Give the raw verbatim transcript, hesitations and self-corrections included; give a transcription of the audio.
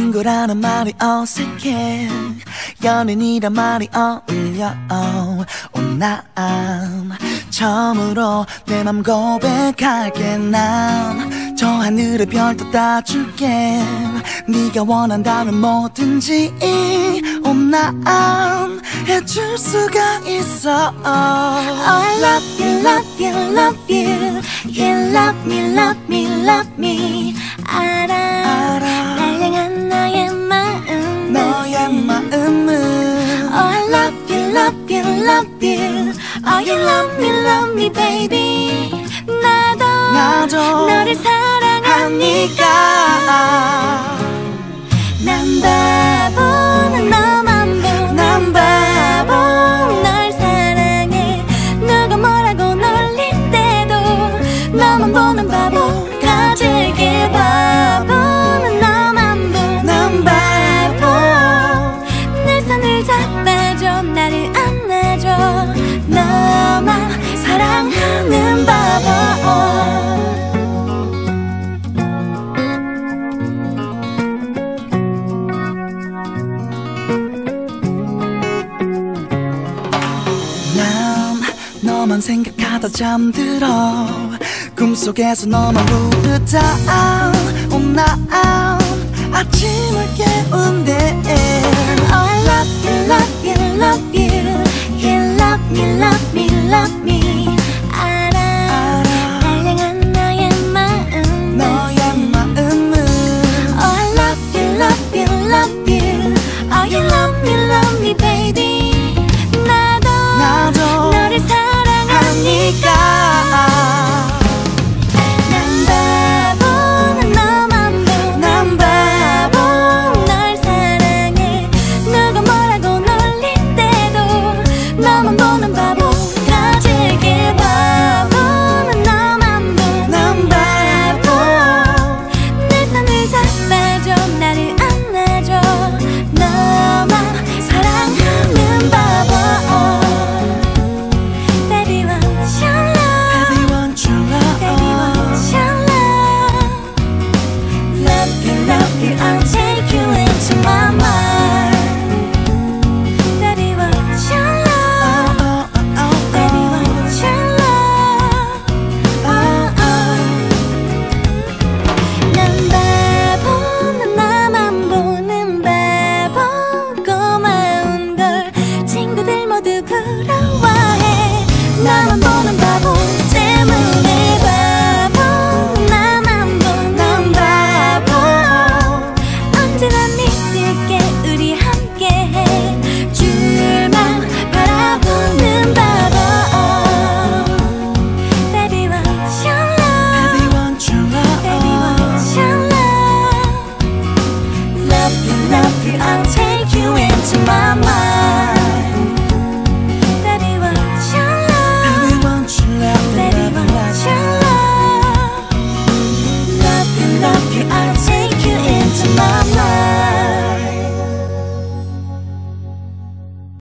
친구라는 말이 어색해 연인이란 말이 어울려 oh, 난 처음으로 내 맘 고백할게 난 저 하늘의 별도 따줄게 네가 원한다면 뭐든지 oh, 난 해줄 수가 있어 oh, I love you, love you, love you You love me, love me, love me 알아, 알아. 날 향한 너의 마음 너의 마음은 Oh I love you, love you, love you Oh you love me, love me baby 나도, 나도 너를 사랑하니까 난 바보 난 너만 보 난 바보 널 사랑해 누가 뭐라고 놀릴 때도 너만 보는 바보 가질게 바보 난 너만 보 난 바보 내 손을 잡아줘 나를 안아줘 너만 사랑하는 바보 너만 생각하다 잠들어 꿈속에서 너만 부르다 oh, 난 아침을 깨운대 Oh I love you, love you, love you You love me, love me, love me 알아, 알아. 날 향한 너의 마음 너의 마음은 Oh I love you, love you, love you